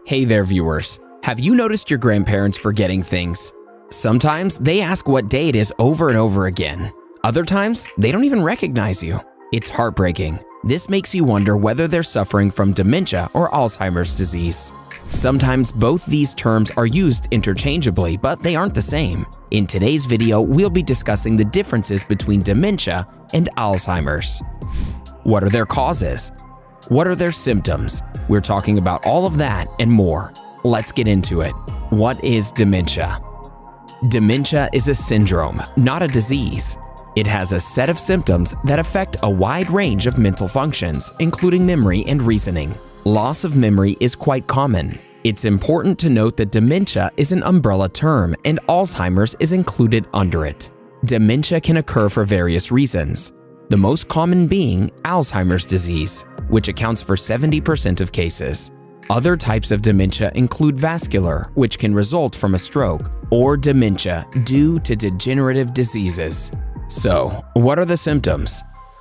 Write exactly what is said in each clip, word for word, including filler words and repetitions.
Hey there, viewers. Have you noticed your grandparents forgetting things? Sometimes they ask what day it is over and over again. Other times, they don't even recognize you. It's heartbreaking. This makes you wonder whether they're suffering from dementia or Alzheimer's disease. Sometimes both these terms are used interchangeably, but they aren't the same. In today's video, we'll be discussing the differences between dementia and Alzheimer's. What are their causes? What are their symptoms? We're talking about all of that and more. Let's get into it. What is dementia? Dementia is a syndrome, not a disease. It has a set of symptoms that affect a wide range of mental functions, including memory and reasoning. Loss of memory is quite common. It's important to note that dementia is an umbrella term and Alzheimer's is included under it. Dementia can occur for various reasons, the most common being Alzheimer's disease, which accounts for seventy percent of cases. Other types of dementia include vascular, which can result from a stroke, or dementia due to degenerative diseases. So, what are the symptoms?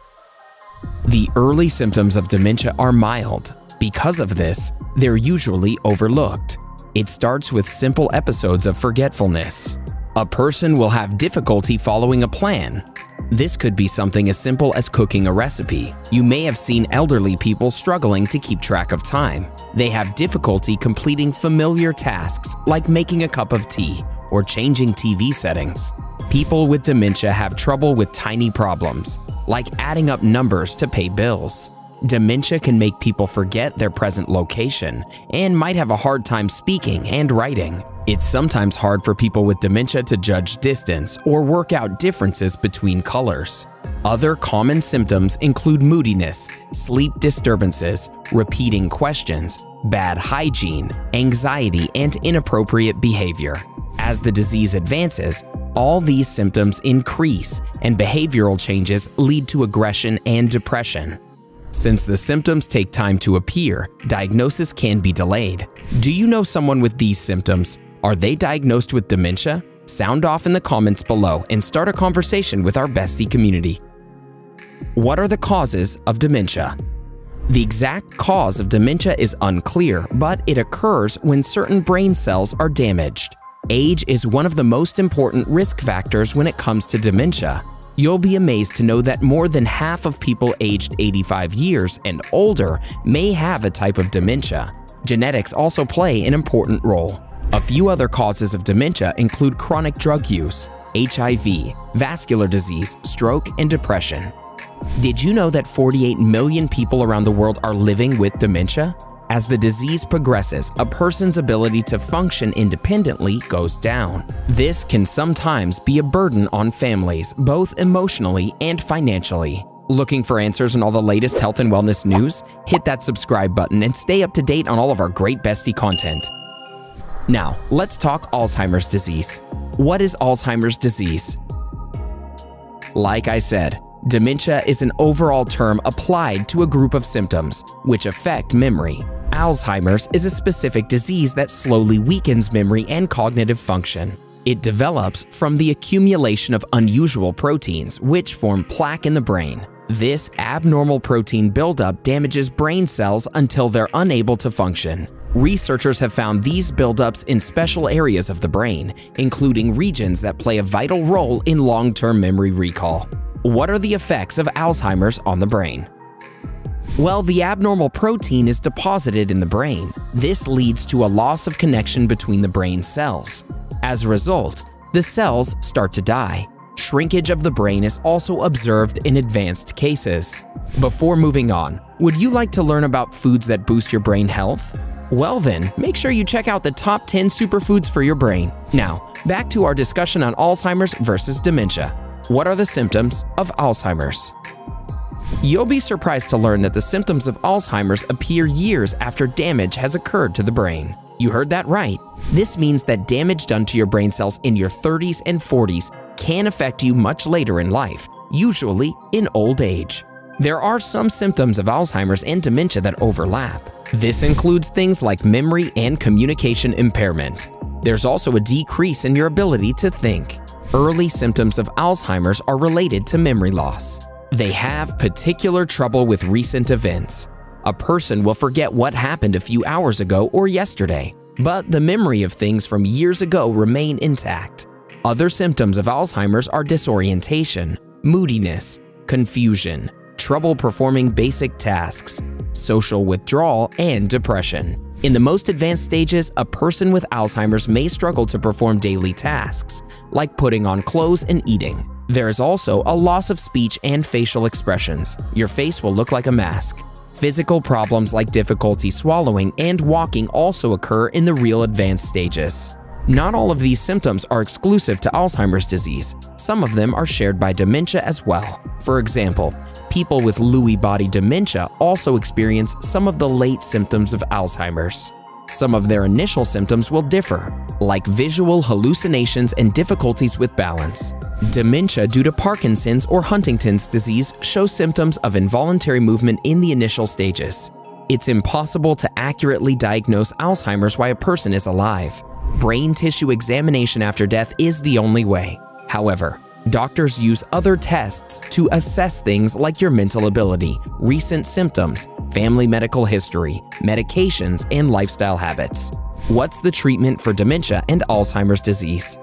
The early symptoms of dementia are mild. Because of this, they're usually overlooked. It starts with simple episodes of forgetfulness. A person will have difficulty following a plan. This could be something as simple as cooking a recipe. You may have seen elderly people struggling to keep track of time. They have difficulty completing familiar tasks like making a cup of tea or changing T V settings. People with dementia have trouble with tiny problems, like adding up numbers to pay bills. Dementia can make people forget their present location and might have a hard time speaking and writing. It's sometimes hard for people with dementia to judge distance or work out differences between colors. Other common symptoms include moodiness, sleep disturbances, repeating questions, bad hygiene, anxiety, and inappropriate behavior. As the disease advances, all these symptoms increase and behavioral changes lead to aggression and depression. Since the symptoms take time to appear, diagnosis can be delayed. Do you know someone with these symptoms? Are they diagnosed with dementia? Sound off in the comments below and start a conversation with our Bestie community. What are the causes of dementia? The exact cause of dementia is unclear, but it occurs when certain brain cells are damaged. Age is one of the most important risk factors when it comes to dementia. You'll be amazed to know that more than half of people aged eighty-five years and older may have a type of dementia. Genetics also play an important role. A few other causes of dementia include chronic drug use, H I V, vascular disease, stroke, and depression. Did you know that forty-eight million people around the world are living with dementia? As the disease progresses, a person's ability to function independently goes down. This can sometimes be a burden on families, both emotionally and financially. Looking for answers on all the latest health and wellness news? Hit that subscribe button and stay up to date on all of our great Bestie content. Now, let's talk Alzheimer's disease. What is Alzheimer's disease? Like I said, dementia is an overall term applied to a group of symptoms which affect memory. Alzheimer's is a specific disease that slowly weakens memory and cognitive function. It develops from the accumulation of unusual proteins which form plaque in the brain. This abnormal protein buildup damages brain cells until they're unable to function. Researchers have found these buildups in special areas of the brain, including regions that play a vital role in long-term memory recall. What are the effects of Alzheimer's on the brain? Well, the abnormal protein is deposited in the brain. This leads to a loss of connection between the brain cells. As a result, the cells start to die. Shrinkage of the brain is also observed in advanced cases. Before moving on, would you like to learn about foods that boost your brain health? Well then, make sure you check out the top ten superfoods for your brain. Now, back to our discussion on Alzheimer's versus dementia. What are the symptoms of Alzheimer's? You'll be surprised to learn that the symptoms of Alzheimer's appear years after damage has occurred to the brain. You heard that right. This means that damage done to your brain cells in your thirties and forties can affect you much later in life, usually in old age. There are some symptoms of Alzheimer's and dementia that overlap. This includes things like memory and communication impairment. There's also a decrease in your ability to think. Early symptoms of Alzheimer's are related to memory loss. They have particular trouble with recent events. A person will forget what happened a few hours ago or yesterday, but the memory of things from years ago remain intact. Other symptoms of Alzheimer's are disorientation, moodiness, confusion, trouble performing basic tasks, social withdrawal, and depression. In the most advanced stages, a person with Alzheimer's may struggle to perform daily tasks, like putting on clothes and eating. There is also a loss of speech and facial expressions. Your face will look like a mask. Physical problems like difficulty swallowing and walking also occur in the real advanced stages. Not all of these symptoms are exclusive to Alzheimer's disease. Some of them are shared by dementia as well. For example, people with Lewy body dementia also experience some of the late symptoms of Alzheimer's. Some of their initial symptoms will differ, like visual hallucinations and difficulties with balance. Dementia due to Parkinson's or Huntington's disease shows symptoms of involuntary movement in the initial stages. It's impossible to accurately diagnose Alzheimer's while a person is alive. Brain tissue examination after death is the only way. However, doctors use other tests to assess things like your mental ability, recent symptoms, family medical history, medications, and lifestyle habits. What's the treatment for dementia and Alzheimer's disease?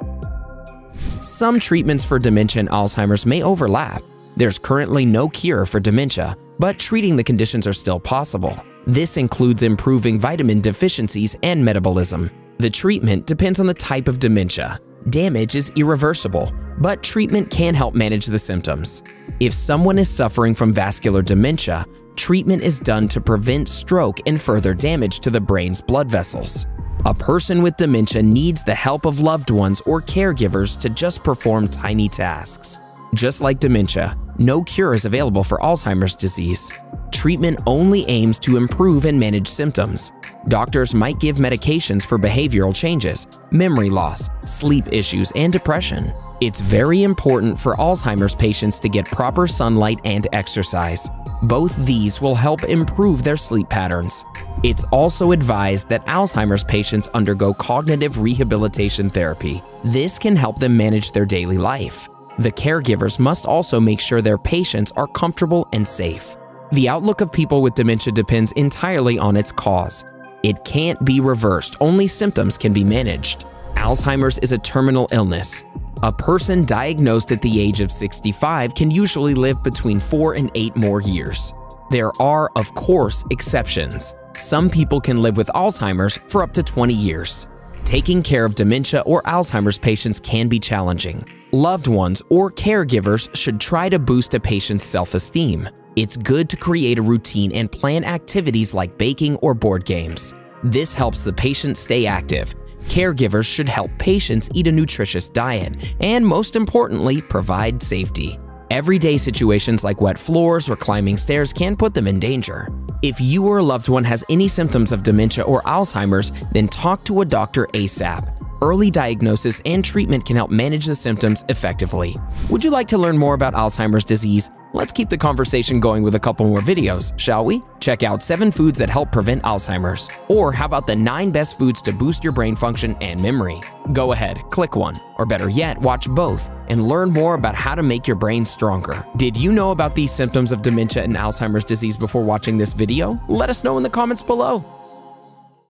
Some treatments for dementia and Alzheimer's may overlap. There's currently no cure for dementia, but treating the conditions are still possible. This includes improving vitamin deficiencies and metabolism. The treatment depends on the type of dementia. Damage is irreversible, but treatment can help manage the symptoms. If someone is suffering from vascular dementia, treatment is done to prevent stroke and further damage to the brain's blood vessels. A person with dementia needs the help of loved ones or caregivers to just perform tiny tasks. Just like dementia, no cure is available for Alzheimer's disease. Treatment only aims to improve and manage symptoms. Doctors might give medications for behavioral changes, memory loss, sleep issues, and depression. It's very important for Alzheimer's patients to get proper sunlight and exercise. Both these will help improve their sleep patterns. It's also advised that Alzheimer's patients undergo cognitive rehabilitation therapy. This can help them manage their daily life. The caregivers must also make sure their patients are comfortable and safe. The outlook of people with dementia depends entirely on its cause. It can't be reversed, only symptoms can be managed. Alzheimer's is a terminal illness. A person diagnosed at the age of sixty-five can usually live between four and eight more years. There are, of course, exceptions. Some people can live with Alzheimer's for up to twenty years. Taking care of dementia or Alzheimer's patients can be challenging. Loved ones or caregivers should try to boost a patient's self-esteem. It's good to create a routine and plan activities like baking or board games. This helps the patient stay active. Caregivers should help patients eat a nutritious diet and, most importantly, provide safety. Everyday situations like wet floors or climbing stairs can put them in danger. If you or a loved one has any symptoms of dementia or Alzheimer's, then talk to a doctor ASAP. Early diagnosis and treatment can help manage the symptoms effectively. Would you like to learn more about Alzheimer's disease? Let's keep the conversation going with a couple more videos, shall we? Check out seven foods that help prevent Alzheimer's. Or how about the nine best foods to boost your brain function and memory? Go ahead, click one, or better yet, watch both and learn more about how to make your brain stronger. Did you know about these symptoms of dementia and Alzheimer's disease before watching this video? Let us know in the comments below.